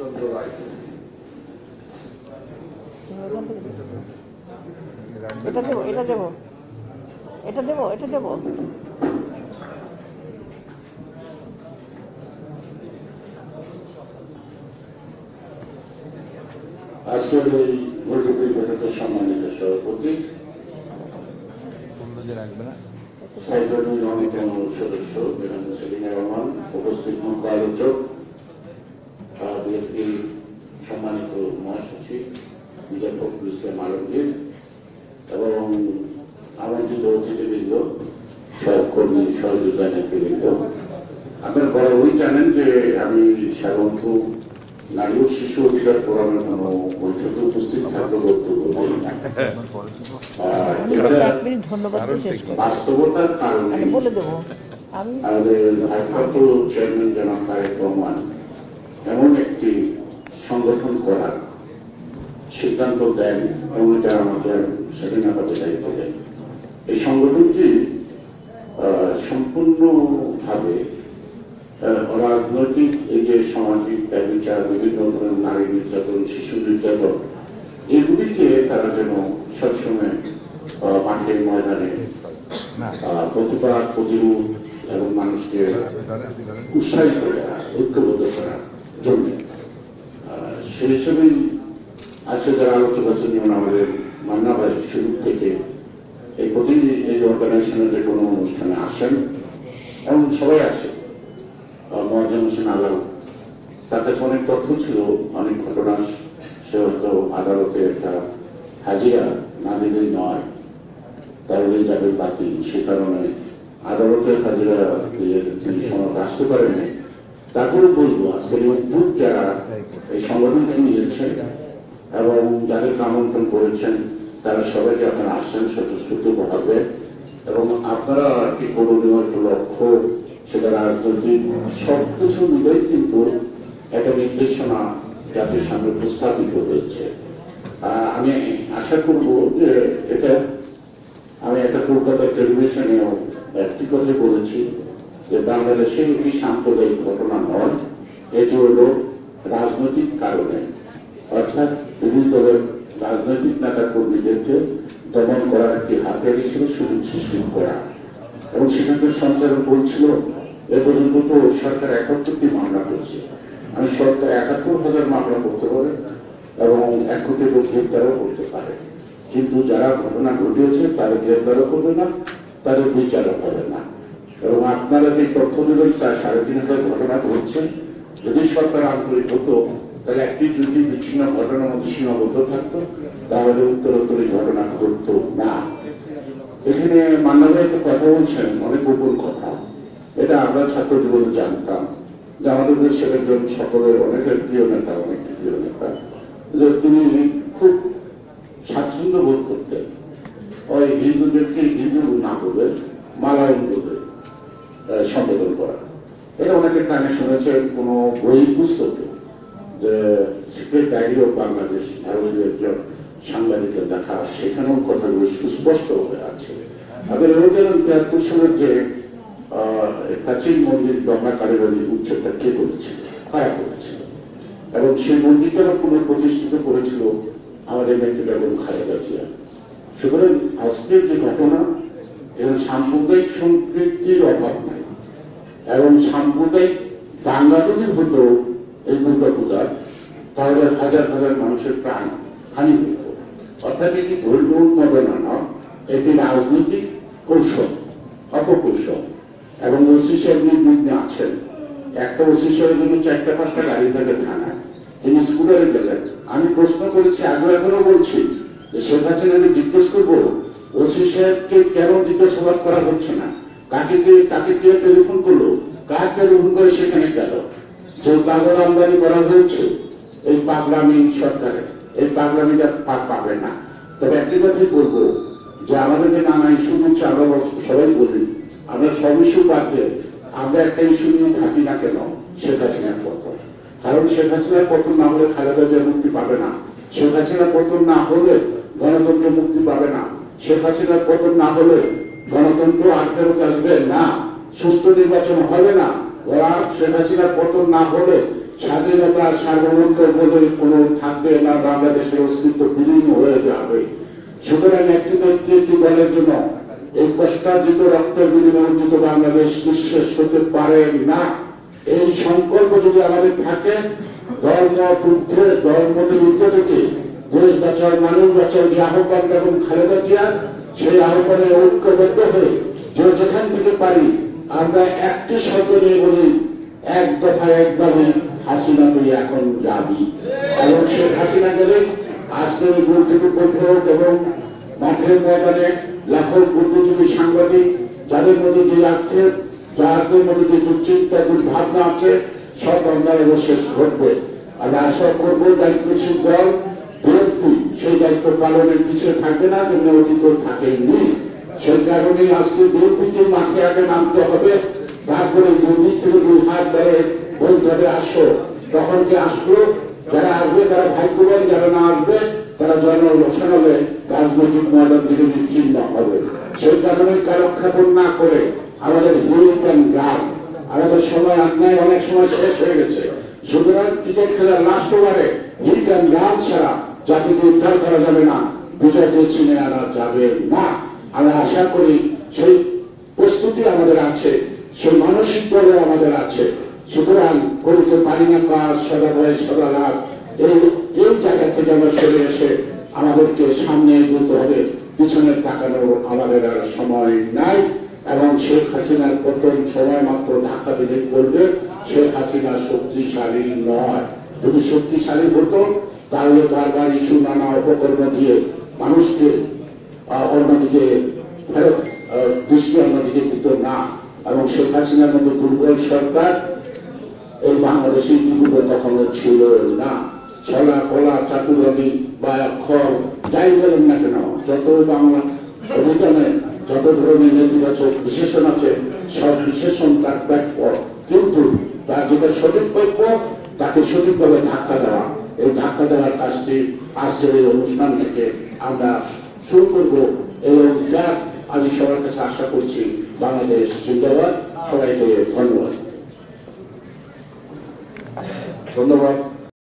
চন্দ্র রায়। এটা দেবো, এটা দেবো, এটা দেবো, এটা দেবো। আজকের এই বৈঠকের বৈঠকের সম্মানিত সভাপতি, স্থায়ী কমিটির অন্যতম সদস্য বেগম সেলিনা রহমান, উপস্থিত মুখ্য আলোচক বিএনপি সম্মানিত মহাসচিব মির্জা ফখরুল ইসলাম আলমগীর এবং আমন্ত্রিত অতিথিবৃন্দ, সহকর্মী সহযোগিতা নেতৃবৃন্দ, আপনারা বরাবরই জানেন যে আমি সাধারণত নারী ও শিশু অধিকার ফোরামের কোন বৈঠকে উপস্থিত থাকলে বক্তব্য দেই না। বাস্তবতার কারণে আমাদের ভারপ্রাপ্ত চেয়ারম্যান জনাব তারেক রহমান এমন একটি সংগঠন করার সিদ্ধান্ত দেন এবং এটা আমাকে স্বাধীনভাবে দায়িত্ব দেন। এই সংগঠনটি সম্পূর্ণভাবে রাজনৈতিক, এই যে সামাজিক বিচার, বিভিন্ন ধরনের নারী নির্যাতন, শিশু নির্যাতন, এগুলিকে তারা যেন সবসময় মাঠের ময়দানে প্রতিবাদ, প্রতিরোধ এবং মানুষকে উৎসাহিত করা, ঐক্যবদ্ধ করার জন্য সেই হিসেবেই আজকে যারা আলোচক আছেন, যেমন আমাদের মান্না ভাই শুরু থেকে এই প্রতিদিন এই অর্গানাইজেশনের যে কোনো অনুষ্ঠানে আসেন এবং সবাই আসে। মহাজন হোসেন আলাল, তার কাছে অনেক তথ্য ছিল, অনেক ঘটনা, সে হয়তো আদালতে একটা হাজিরা না দিলেই নয়, তাহলেই যাবে বাতিল, সে কারণে আদালতের হাজিরা দিয়ে তিনি সময় আসতে পারেননি। তারপরে বলবো আজকের উদ্যোগ যারা এই সংগঠনটি নিয়েছেন এবং যাদেরকে আমন্ত্রণ করেছেন, তারা সবাইকে আপনারা আসছেন স্বতঃস্ফূর্ত ভাবে, এবং আপনারা একটি করণীয় একটা লক্ষ্য, সেটা রাজনৈতিক সবকিছু মিলেই কিন্তু একটা নির্দেশনা জাতির সামনে উপস্থাপিত হয়েছে। আমি আশা করব যে এটা, আমি একটা কলকাতার টেলিভিশনেও একটি কথা বলেছি যে বাংলাদেশে একটি সাম্প্রদায়িক ঘটনা নয়, এটি হল রাজনৈতিক কারণে, অর্থাৎ বিরোধী দলের রাজনৈতিক নেতা কর্মীদেরকে দমন করার একটি হাতিয়ার হিসেবে সুযোগ সৃষ্টি করা। এবং সেখানকার সঞ্চালক বলছিল এ পর্যন্ত তো সরকার ৭১টি মামলা করেছে। আমি সরকার ৭১,০০০ মামলা করতে পারে এবং ১ কোটি লোক গ্রেপ্তারও করতে পারে, কিন্তু যারা ঘটনা ঘটিয়েছে তাদের গ্রেপ্তারও করবে না, তাদের বিচারও হবে না। এবং আপনারা যে তথ্য দেবেন প্রায় ৩,৫০০ ঘটনা ঘটছে, যদি সরকার আন্তরিক হতো তাহলে একটি দুটি বিচ্ছিন্ন ঘটনার মধ্যে সীমাবদ্ধ থাকতো, তাহলে উত্তরোত্তর ঘটনা ঘটতো না। এখানে মান্না ভাই একটা কথা বলছেন, অনেক গোপন কথা, এটা আমরা ছাত্র জীবনে জানতাম যে আমাদের দেশের একজন সকলের অনেকের প্রিয় নেতা, অনেক প্রিয় নেতা, যে তিনি খুব স্বাচ্ছন্দ্য বোধ করতেন ওই হিন্দুদেরকে হিন্দু না বলে মালায়ন বলে সম্বোধন করা। এটা অনেকের কানে শুনেছেন কোনো বই পুস্তকে, যে সিক্রেট ডায়েরি অফ বাংলাদেশ, ভারতীয় একজন সাংবাদিকের দেখা, সেখানেও কথাগুলো সুস্পষ্ট হয়ে আছে। আগে এও গেলেন ৭৩ সালের যে প্রাচীন মন্দির গঙ্গা কালীবাড়ি উচ্ছেদটা কে করেছিল, কারা করেছিল, এবং সেই মন্দিরটা পুনঃপ্রতিষ্ঠিত করেছিল আমাদের নেত্রী বেগম খালেদা জিয়া। সুতরাং আজকের যে ঘটনা, এর সাম্প্রদায়িক সম্পৃক্তির অভাব নাই, এবং সাম্প্রদায়িক দাঙ্গা যদি হতো এই দুর্গা পূজার, তাহলে হাজার হাজার মানুষের প্রাণ হানি হতো। অর্থাৎ এটি ধর্মীয় উন্মাদনা নয়, এটি রাজনৈতিক কৌশল, অপকৌশল। এবং ওসি সাহেব নির্বিঘ্নে আছেন, একটা ওসি সাহেবের জন্য ৪টা-৫টা গাড়ি থাকে থানায়, তিনি স্কুটারে গেলেন। আমি প্রশ্ন করেছি, আগে এখনো বলছি যে শেখ হাসিনাকে জিজ্ঞেস করবো ওসি সাহেবকে কেন জিজ্ঞাসাবাদ করা হচ্ছে না, তাকে কে টেলিফোন করলো, কার টেলিফোন করে সেখানে গেল। যে পাগল আমদানি করা হয়েছে এই পাগলামি সরকারের, এই পাগলামিটা পাবে না। তবে একটি কথাই বলবো যে আমাদের যে নানা ইস্যু হচ্ছে, আমরা সবাই বলি আমরা সব ইস্যু বাদ দিয়ে আমরা একটা ইস্যু নিয়ে থাকি না কেন, শেখ হাসিনার পতন। কারণ শেখ হাসিনার পতন না হলে খালেদা জিয়া মুক্তি পাবে না, শেখ হাসিনার পতন না হলে গণতন্ত্র মুক্তি পাবে না, শেখ হাসিনার পতন না হলে গণতন্ত্র আর ফেরত আসবে না, সুষ্ঠু নির্বাচন হবে না, শেখ হাসিনার পতন না হলে স্বাধীনতার সার্বভৌমত্ব বলে কোনো থাকবে না, বাংলাদেশের অস্তিত্ব বিলীন হয়ে যাবে। সুতরাং একটি ব্যক্তি একটি দলের জন্য এই কষ্টার্জিত রক্তের বিনিময়ে অর্জিত বাংলাদেশ নিঃশেষ হতে পারে না। এই সংকল্প যদি আমাদের থাকে, ধর্মের ঊর্ধ্বে থেকে দেশ বাঁচাও, মানুষ বাঁচাও যে আহ্বান বেগম খালেদা জিয়ার, সেই আহ্বানে ঐক্যবদ্ধ হয়ে যে যেখান থেকে পারি আমরা একটি শব্দ নিয়ে বলি, এক দফা এক দাবি, হাসিনা তুই এখন যাবি। এবং শেখ হাসিনা গেলে আজকের এই গুরুত্বপূর্ণ বৈঠক এবং মাঠের ময়দানে লাখো বুদ্ধিজীবী সাংবাদিক যাদের মধ্যে যে আক্ষেপ, যাদের মধ্যে যে দুশ্চিন্তা দুর্ভাবনা আছে, সব অন্যায় অবশেষ ঘটবে। আমরা আশা করবো দায়িত্বশীল দল বিএনপি সেই দায়িত্ব পালনের পিছিয়ে থাকবে না, যেমন অতীত থাকেনি। সেই কারণেই আজকে বিএনপিকে মাঠে আগে নামতে হবে। তারপরে দুদিক থেকে দুই হাত ধরে বলতে হবে আসো। তখন কি আসলো? যারা আসবে তারা ভাগ্যবান, যারা না আসবে তারা জনলোচনালে রাজনৈতিক ময়দান থেকে বিচ্ছিন্ন হবে। সেই কারণে কালক্ষেপণ না করে আমাদের হিট অ্যান্ড রান, আমাদের সময় অন্যায় অনেক সময় শেষ হয়ে গেছে। সুতরাং ক্রিকেট খেলার লাস্ট ওভারে হিট অ্যান্ড রান ছাড়া জাতিকে উদ্ধার করা যাবে না, বিজয়কে চিনে আনা যাবে না। আমরা আশা করি সেই প্রস্তুতি আমাদের আছে, সেই মানসিক বলে আমাদের আছে। সুতরাং করিতে পারি না কাজ, সদা ভয় সদা লাভ, এই জায়গা থেকে আমরা সরে এসে আমাদেরকে সামনে এগোতে হবে। পিছনের তাকানোর আমাদের আর সময় নাই। এবং শেখ হাসিনার পতন সময় মাত্র ধাক্কা দিলে করবে। শেখ হাসিনা শক্তিশালী নয়। যদি শক্তিশালী হতো তাহলে বারবার ইস্যু নানা অপকর্ম দিয়ে মানুষকে অন্যদিকে ফেরত দৃষ্টি অন্যদিকে দিত না। এবং শেখ হাসিনার মধ্যে দুর্বল সরকার এই বাংলাদেশে ইতিপূর্বে কখনো ছিল না। ছলা কলা চাতুরানি বা অক্ষর যাই বলেন না কেন, যত বাংলা অভিধানে যত ধরনের নেতিবাচক বিশেষণ আছে, সব বিশেষণ তার প্রাপ্য, কিন্তু তার যেটা সঠিক প্রাপ্য তাকে সঠিকভাবে ধাক্কা দেওয়া। এই ধাক্কা দেওয়ার কাজটি আজকের এই অনুষ্ঠান থেকে আমরা শুরু করব। এই অধিকার আমি সবার কাছে আশা করছি। বাংলাদেশ জিন্দাবাদ। সবাইকে ধন্যবাদ।